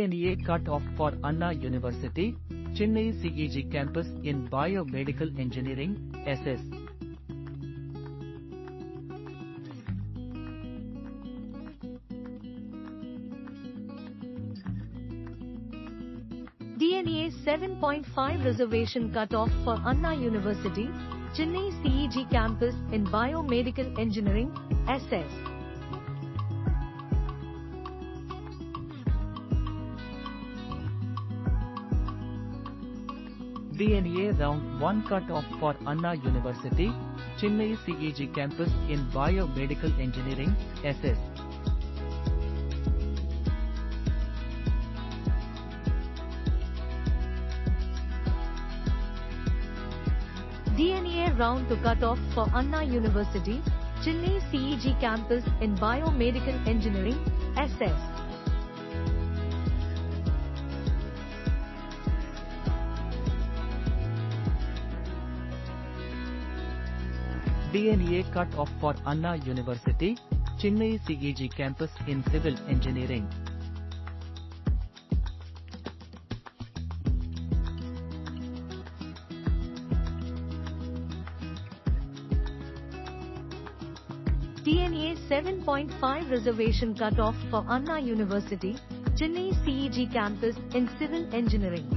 TNEA cut-off for Anna University, Chennai CEG Campus in Biomedical Engineering, SS. TNEA 7.5 Reservation cut-off for Anna University, Chennai CEG Campus in Biomedical Engineering, SS. TNEA Round 1 cut-off for Anna University, Chennai CEG Campus in Biomedical Engineering, SS. TNEA Round 2 cut-off for Anna University, Chennai CEG Campus in Biomedical Engineering, SS. TNEA cut-off for Anna University, Chennai CEG Campus in Civil Engineering. TNEA 7.5 Reservation cut-off for Anna University, Chennai CEG Campus in Civil Engineering.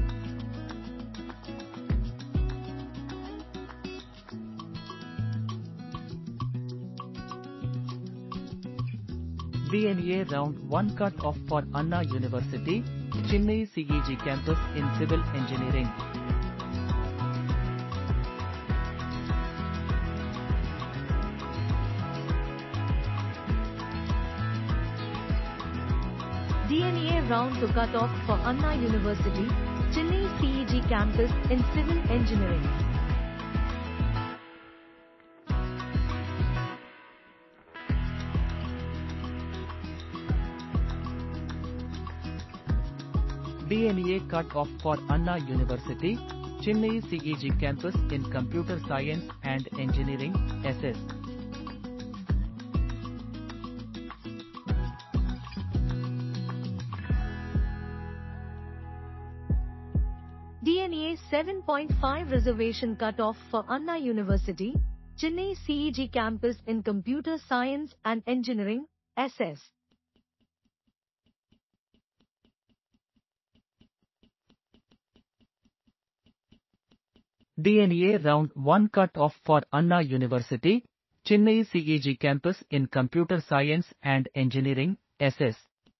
TNEA Round 1 cut-off for Anna University, Chennai CEG Campus in Civil Engineering. TNEA Round 2 cut-off for Anna University, Chennai CEG Campus in Civil Engineering. TNEA cut-off for Anna University, Chennai CEG Campus in Computer Science and Engineering, SS. TNEA 7.5 Reservation cut-off for Anna University, Chennai CEG Campus in Computer Science and Engineering, SS. TNEA Round 1 cut-off for Anna University, Chennai CEG Campus in Computer Science and Engineering, SS.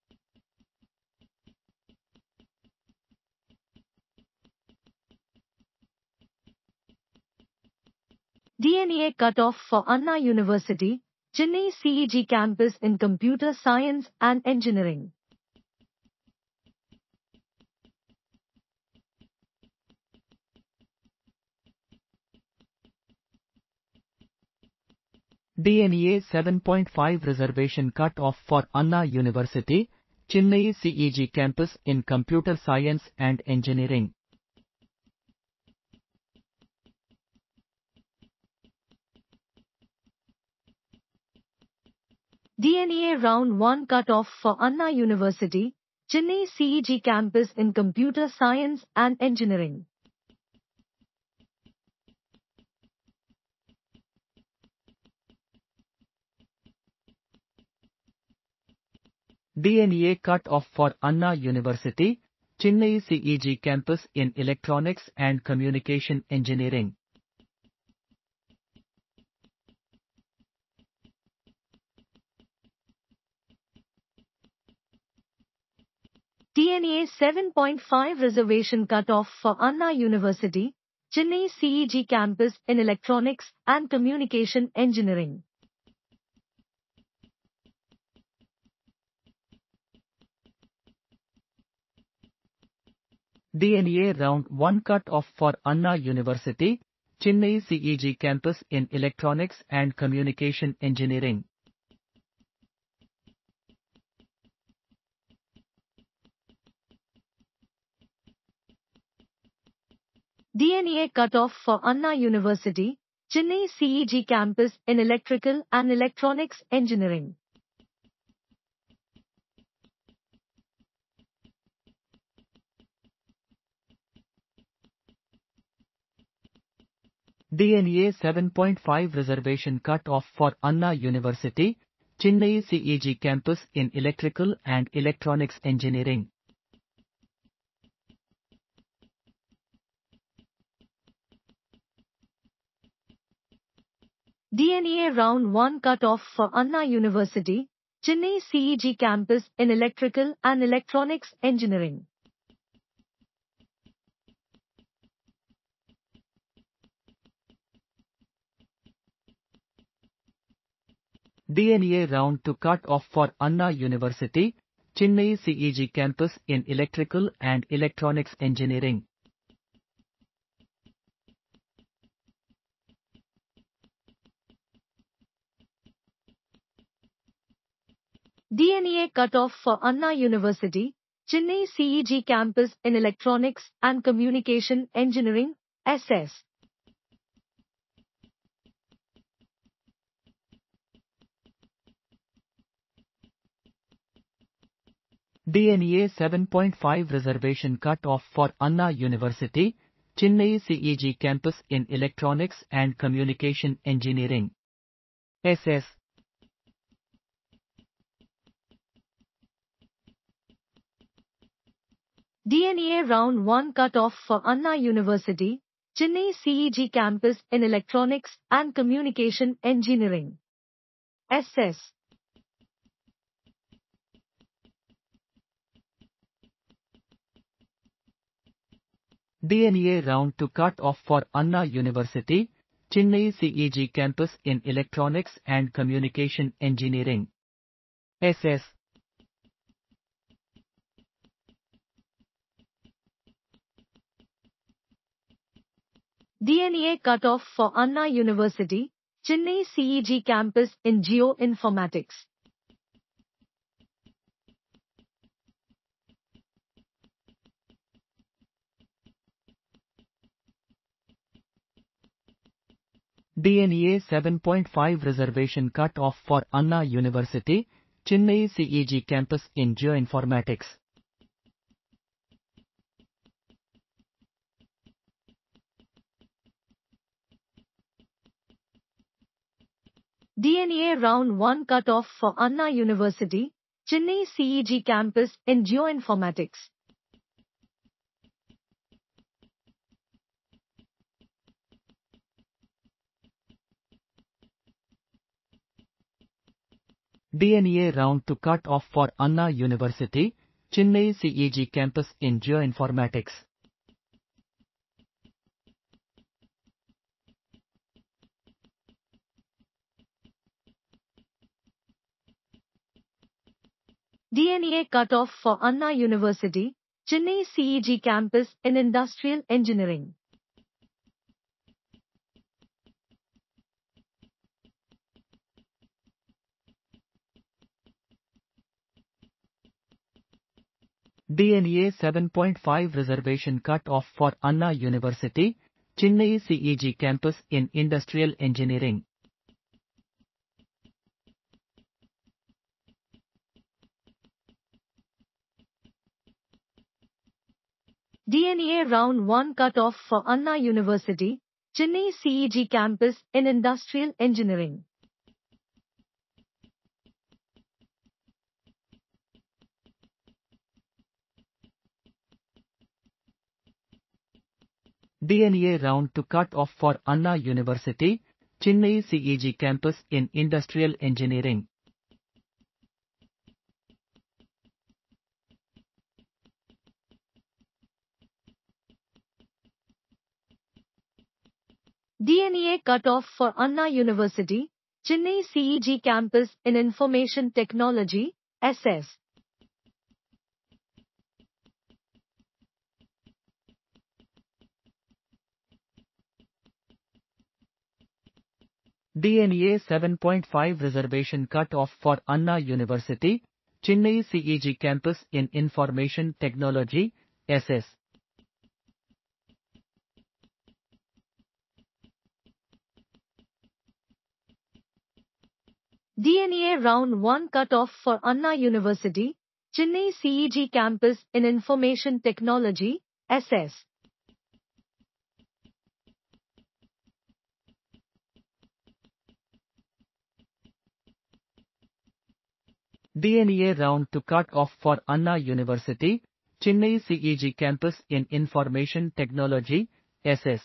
TNEA cut-off for Anna University, Chennai CEG Campus in Computer Science and Engineering. TNEA 7.5 Reservation cut-off for Anna University, Chennai CEG Campus in Computer Science and Engineering. TNEA Round 1 cut-off for Anna University, Chennai CEG Campus in Computer Science and Engineering. TNEA cut-off for Anna University, Chennai CEG Campus in Electronics and Communication Engineering. TNEA 7.5 Reservation cut-off for Anna University, Chennai CEG Campus in Electronics and Communication Engineering. TNEA Round 1 cut-off for Anna University, Chennai CEG Campus in Electronics and Communication Engineering. TNEA cut-off for Anna University, Chennai CEG Campus in Electrical and Electronics Engineering. TNEA 7.5 Reservation cut-off for Anna University, Chennai CEG Campus in Electrical and Electronics Engineering. TNEA Round 1 cut-off for Anna University, Chennai CEG Campus in Electrical and Electronics Engineering. TNEA Round 2 cut-off for Anna University, Chennai CEG Campus in Electrical and Electronics Engineering. TNEA cut-off for Anna University, Chennai CEG Campus in Electronics and Communication Engineering, SS. TNEA 7.5 Reservation cut-off for Anna University, Chennai CEG Campus in Electronics and Communication Engineering. SS. TNEA Round 1 cut-off for Anna University, Chennai CEG Campus in Electronics and Communication Engineering. SS. TNEA Round 2 cut-off for Anna University, Chennai CEG Campus in Electronics and Communication Engineering. SS. TNEA cut-off for Anna University, Chennai CEG Campus in Geoinformatics. TNEA 7.5 Reservation cut-off for Anna University, Chennai CEG Campus in Geoinformatics. TNEA Round 1 cut-off for Anna University, Chennai CEG Campus in Geoinformatics. TNEA Round 2 cut-off for Anna University, Chennai CEG Campus in Geoinformatics. TNEA cut-off for Anna University, Chennai CEG Campus in Industrial Engineering. TNEA 7.5 Reservation cut-off for Anna University, Chennai CEG Campus in Industrial Engineering. TNEA Round 1 cut-off for Anna University, Chennai CEG Campus in Industrial Engineering. TNEA Round 2 cut-off for Anna University, Chennai CEG Campus in Industrial Engineering. TNEA cut-off for Anna University, Chennai CEG Campus in Information Technology, SS. TNEA 7.5 Reservation cut-off for Anna University, Chennai CEG Campus in Information Technology, SS. TNEA Round 1 cut-off for Anna University, Chennai CEG Campus in Information Technology, SS. TNEA round to cut off for Anna University, Chennai CEG Campus in Information Technology, SS.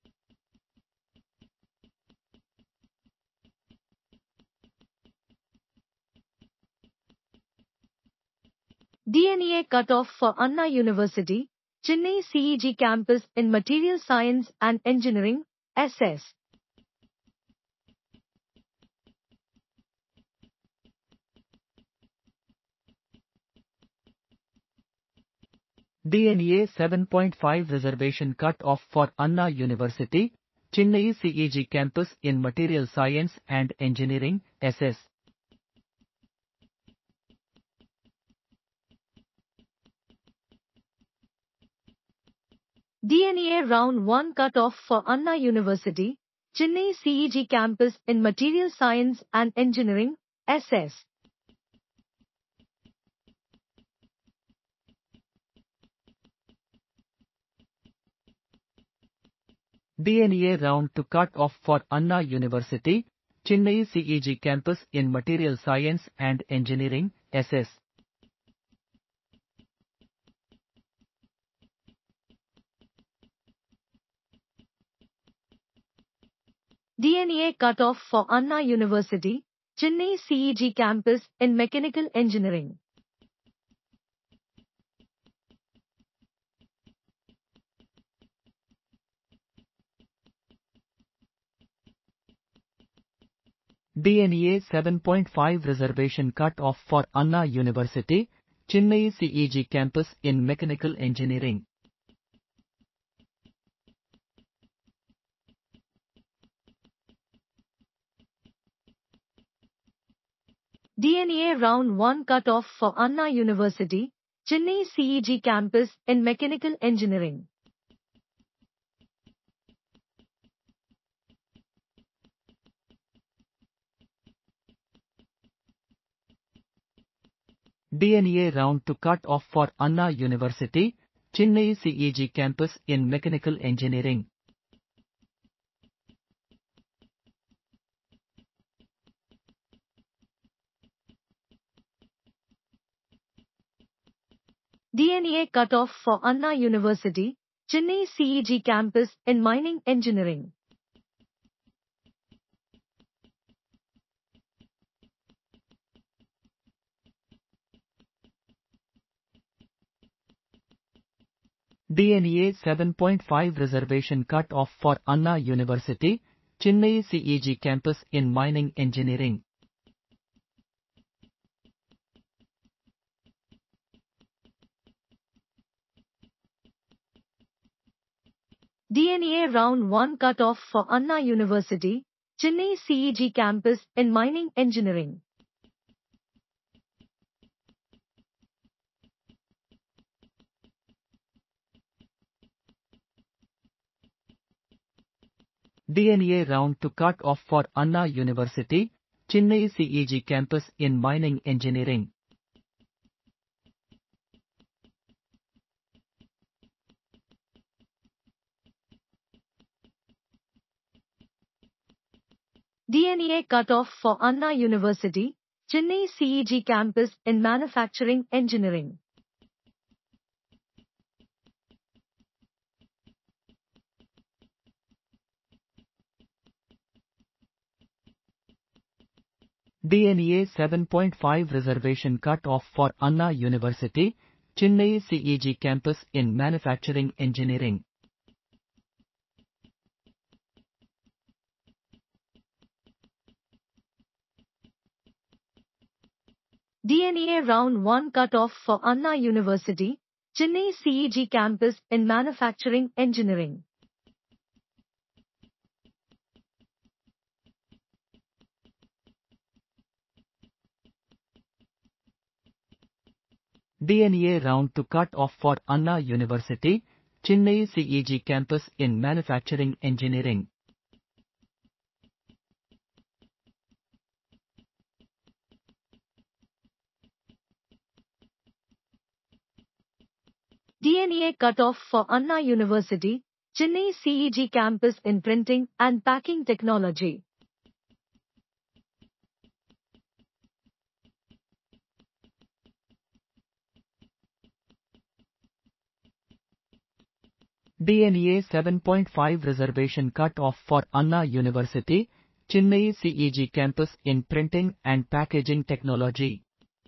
TNEA cut-off for Anna University, Chennai CEG Campus in Material Science and Engineering, SS. TNEA 7.5 Reservation cut-off for Anna University, Chennai CEG Campus in Material Science and Engineering, SS. TNEA Round 1 cut-off for Anna University, Chennai CEG Campus in Material Science and Engineering, SS. TNEA round to cut off for Anna University, Chennai CEG Campus in Material Science and Engineering, SS. TNEA cut-off for Anna University, Chennai CEG Campus in Mechanical Engineering. TNEA 7.5 Reservation cut-off for Anna University, Chennai CEG Campus in Mechanical Engineering. TNEA Round 1 cut-off for Anna University, Chennai CEG Campus in Mechanical Engineering. TNEA round to cut off for Anna University, Chennai CEG Campus in Mechanical Engineering. TNEA cut-off for Anna University, Chennai CEG Campus in Mining Engineering. TNEA 7.5 Reservation cut-off for Anna University, Chennai CEG Campus in Mining Engineering. TNEA Round 1 cut-off for Anna University, Chennai CEG Campus in Mining Engineering. TNEA round to cut off for Anna University, Chennai CEG Campus in Mining Engineering. TNEA cut-off for Anna University, Chennai CEG Campus in Manufacturing Engineering. TNEA 7.5 Reservation cut-off for Anna University, Chennai CEG Campus in Manufacturing Engineering. TNEA Round 1 cut-off for Anna University, Chennai CEG Campus in Manufacturing Engineering. TNEA round to cut off for Anna University, Chennai CEG Campus in Manufacturing Engineering. TNEA cut-off for Anna University, Chennai CEG Campus in Printing and Packing Technology. TNEA 7.5 Reservation cut-off for Anna University, Chennai CEG Campus in Printing and Packaging Technology.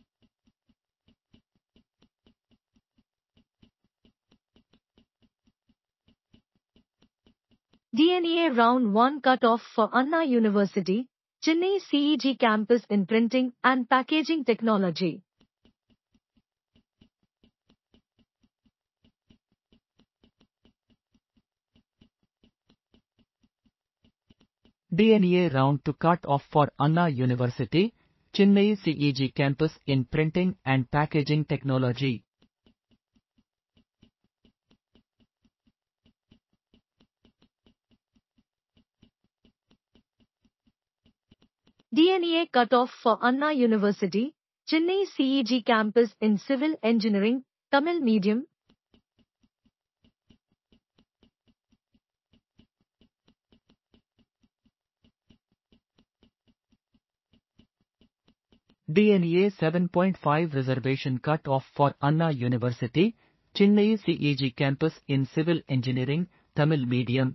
TNEA Round 1 cut-off for Anna University, Chennai CEG Campus in Printing and Packaging Technology. TNEA Round 2 cut-off for Anna University, Chennai CEG Campus in Printing and Packaging Technology. TNEA cut-off for Anna University, Chennai CEG Campus in Civil Engineering, Tamil Medium. TNEA 7.5 Reservation cut-off for Anna University, Chennai CEG Campus in Civil Engineering, Tamil Medium.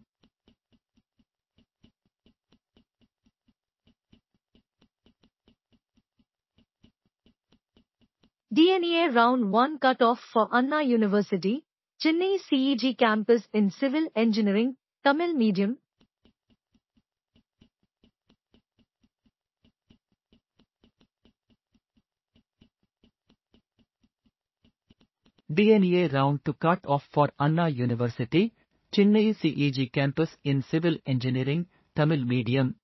TNEA Round 1 cut-off for Anna University, Chennai CEG Campus in Civil Engineering, Tamil Medium. TNEA Round 2 cut-off for Anna University, Chennai CEG Campus in Civil Engineering, Tamil Medium.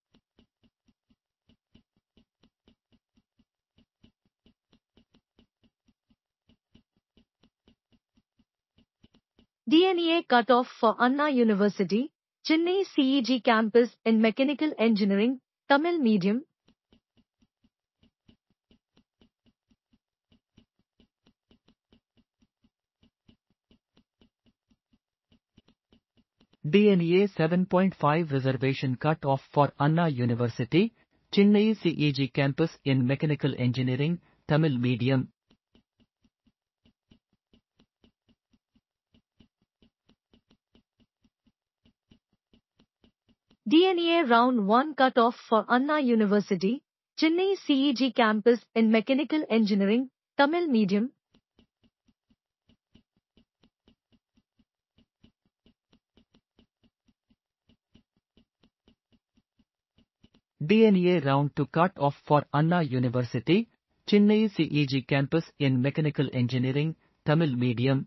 TNEA cut-off for Anna University, Chennai CEG Campus in Mechanical Engineering, Tamil Medium. TNEA 7.5 Reservation cut-off for Anna University, Chennai CEG Campus in Mechanical Engineering, Tamil Medium. TNEA Round 1 cut-off for Anna University, Chennai CEG Campus in Mechanical Engineering, Tamil Medium. TNEA Round 2 cut-off for Anna University, Chennai CEG Campus in Mechanical Engineering, Tamil Medium.